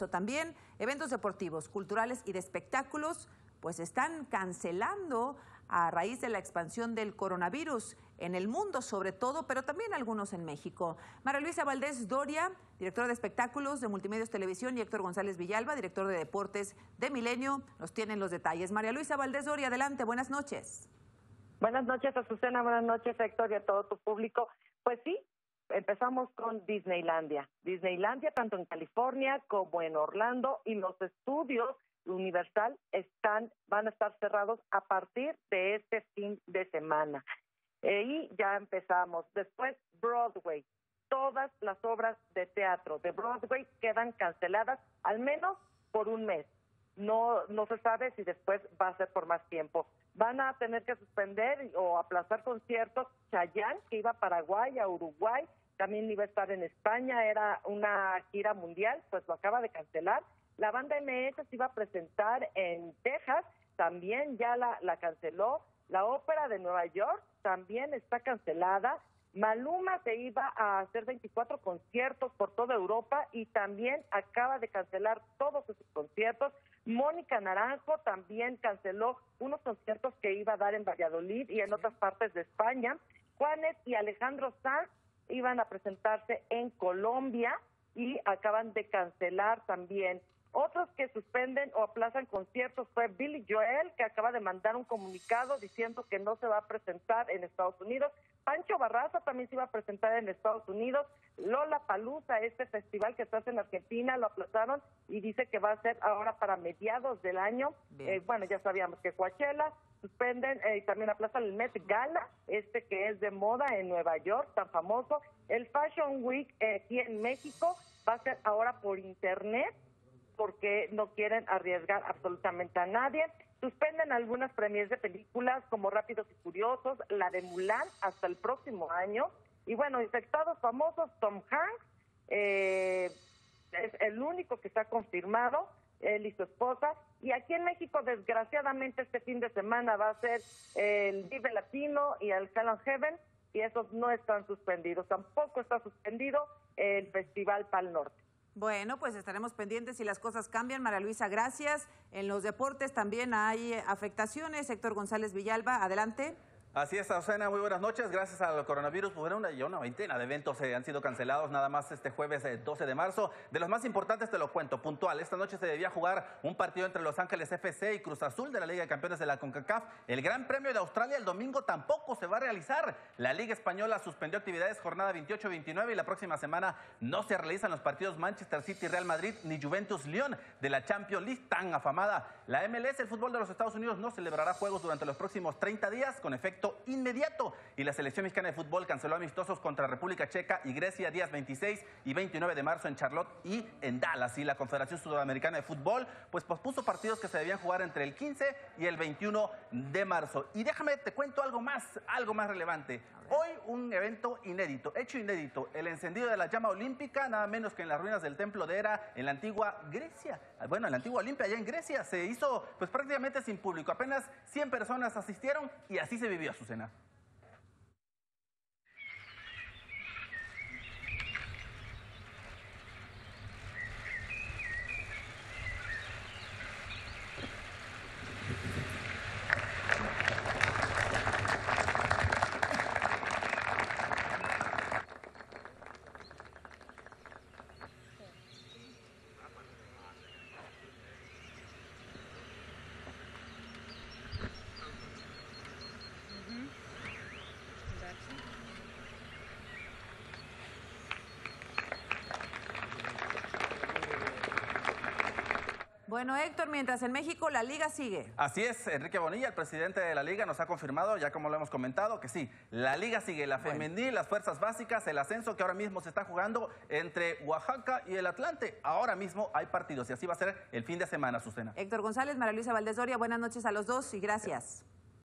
peligroso. También eventos deportivos, culturales y de espectáculos pues están cancelando a raíz de la expansión del coronavirus en el mundo sobre todo, pero también algunos en México. María Luisa Valdés Doria, directora de espectáculos de Multimedios Televisión, y Héctor González Villalba, director de deportes de Milenio, nos tienen los detalles. María Luisa Valdés Doria, adelante, buenas noches. Buenas noches, Azucena, buenas noches, Héctor, y a todo tu público. Pues sí, empezamos con Disneylandia. Disneylandia, tanto en California como en Orlando, y los estudios Universal van a estar cerrados a partir de este fin de semana. Y ya empezamos. Después, Broadway. Todas las obras de teatro de Broadway quedan canceladas, al menos por un mes. No se sabe si después va a ser por más tiempo. Van a tener que suspender o aplazar conciertos. Chayanne, que iba a Paraguay, a Uruguay, también iba a estar en España, era una gira mundial, pues lo acaba de cancelar. La banda MS se iba a presentar en Texas, también ya la canceló. La ópera de Nueva York también está cancelada. Maluma se iba a hacer 24 conciertos por toda Europa y también acaba de cancelar todos esos conciertos. Mónica Naranjo también canceló unos conciertos que iba a dar en Valladolid y en otras partes de España. Juanes y Alejandro Sanz iban a presentarse en Colombia y acaban de cancelar también. Otros que suspenden o aplazan conciertos fue Billy Joel, que acaba de mandar un comunicado diciendo que no se va a presentar en Estados Unidos. Pancho Barraza también se iba a presentar en Estados Unidos. Lollapalooza, este festival que se hace en Argentina, lo aplazaron y dice que va a ser ahora para mediados del año. Bueno, ya sabíamos que Coachella suspenden, también aplazan el Met Gala, que es de moda en Nueva York, tan famoso. El Fashion Week aquí en México va a ser ahora por internet, porque no quieren arriesgar absolutamente a nadie. Suspenden algunas premiers de películas como Rápidos y Furiosos, la de Mulan, hasta el próximo año. Y bueno, infectados famosos, Tom Hanks, es el único que está confirmado, él y su esposa. Y aquí en México, desgraciadamente, este fin de semana va a ser el Vive Latino y el Hell and Heaven, y esos no están suspendidos. Tampoco está suspendido el Festival Pal Norte. Bueno, pues estaremos pendientes si las cosas cambian. María Luisa, gracias. En los deportes también hay afectaciones. Héctor González Villalba, adelante. Así es, Azucena, muy buenas noches. Gracias al coronavirus, pues una veintena de eventos han sido cancelados nada más este jueves 12 de marzo. De los más importantes te lo cuento, puntual. Esta noche se debía jugar un partido entre Los Ángeles FC y Cruz Azul de la Liga de Campeones de la CONCACAF. El Gran Premio de Australia el domingo tampoco se va a realizar. La Liga Española suspendió actividades jornada 28-29 y la próxima semana no se realizan los partidos Manchester City, Real Madrid ni Juventus-Lyon de la Champions League tan afamada. La MLS, el fútbol de los Estados Unidos, no celebrará juegos durante los próximos 30 días con efecto inmediato, y la selección mexicana de fútbol canceló amistosos contra República Checa y Grecia días 26 y 29 de marzo en Charlotte y en Dallas. Y la Confederación Sudamericana de Fútbol pues pospuso partidos que se debían jugar entre el 15 y el 21 de marzo. Y déjame te cuento algo más relevante. Hoy un evento inédito, hecho inédito, el encendido de la llama olímpica, nada menos que en las ruinas del templo de Hera en la antigua Grecia. Bueno, en la antigua Olimpia, allá en Grecia, se hizo pues prácticamente sin público. Apenas 100 personas asistieron y así se vivió, Azucena. Bueno, Héctor, mientras en México la Liga sigue. Así es, Enrique Bonilla, el presidente de la Liga, nos ha confirmado, ya como lo hemos comentado, que sí, la Liga sigue, la femenil, las fuerzas básicas, el ascenso que ahora mismo se está jugando entre Oaxaca y el Atlante. Ahora mismo hay partidos y así va a ser el fin de semana, Azucena. Héctor González, María Luisa Valdés Doria, buenas noches a los dos y gracias.